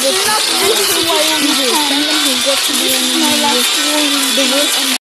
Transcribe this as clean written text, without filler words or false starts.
this is why we do. Then he got to be in the world